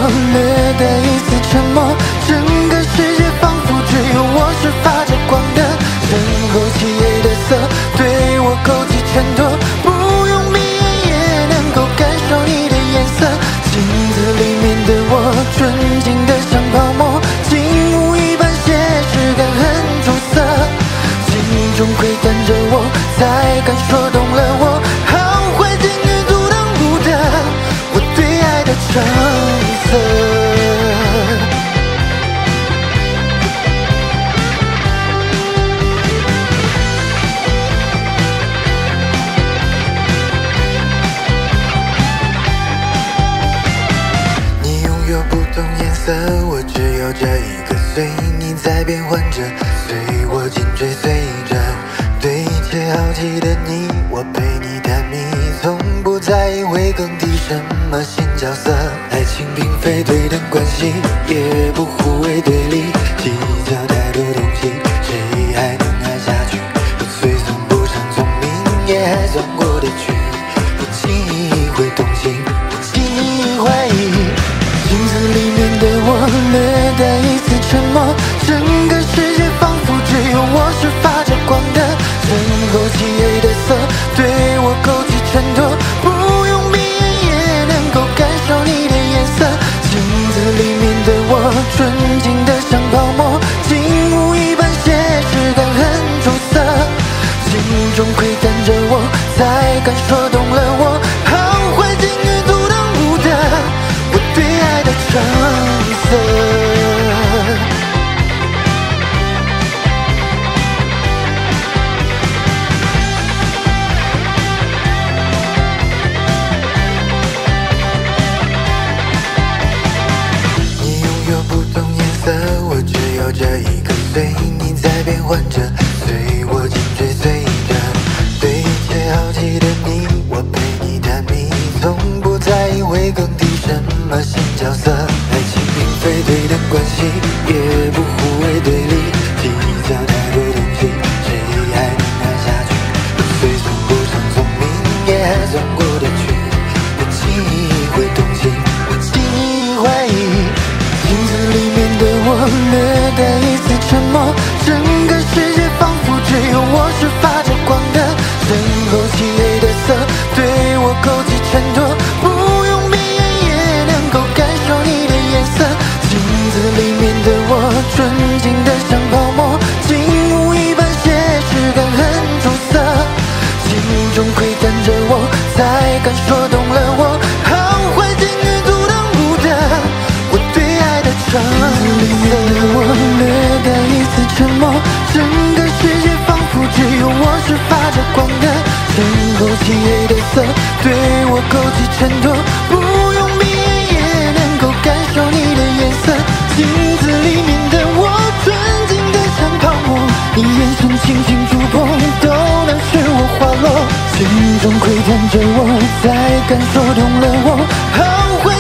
略带一丝沉默，整个世界仿佛只有我是发着光的，身后漆黑的色对我勾起衬托，不用闭眼也能够感受你的颜色。镜子里面的我纯净的像泡沫，静物一般写实感很出色，镜中窥探着我，才敢说动了我，好坏境遇阻挡不得我对爱的橙色。我只有这一个，随你在变换着，随我紧追随着，对一切好奇的你，我陪你探秘，从不在意会更替什么新角色。爱情并非对等关系，也不互为对立，计较太多东西，谁还能爱下去？不随从不上聪明，也还算过得去，不轻易会动心，不轻易怀疑。镜子里面的我略带一丝沉默，整个世界仿佛只有我是发着光的，身后漆黑的色对我勾起衬托，不用闭眼也能够感受你的颜色。镜子里面的我纯净的像泡沫，静物一般写实感很出色，镜中窥探着我，才敢说动了我，好坏境遇阻挡不得我对爱的橙色。你拥有不同颜色，我只有这一个，随你在变换着，随我紧追随着，对一切好奇的你，我陪你探秘，从不在意会更替什么新角色。爱情并非对等关系，也不互为对立，计较太多东西，谁还能爱下去？不随从不上聪明，也还算过得去，不轻易会动心，不轻易怀疑。镜子里面的我略带一丝沉默，整个世界仿佛只有我是发着光的，身后漆黑的色对我勾起衬托，不用闭眼也能够感受你的颜色。镜子里面的我纯净的像泡沫，静物一般写实感很出色，镜中窥探着我，才敢说动了我，好坏境遇阻挡不得我对爱的橙色。我略带一丝沉默，整个世界仿佛只有我是发着光的，身后漆黑的色对我勾起衬托，不用闭眼也能够感受你的颜色。镜子里面的我纯净的像泡沫，你眼神轻轻触碰都能使我滑落，镜中窥探着我，才敢说动了我，好坏